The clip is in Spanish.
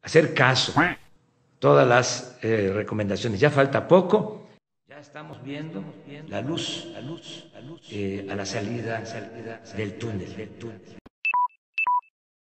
hacer caso a todas las recomendaciones. Ya falta poco, ya estamos viendo la luz a la salida del túnel.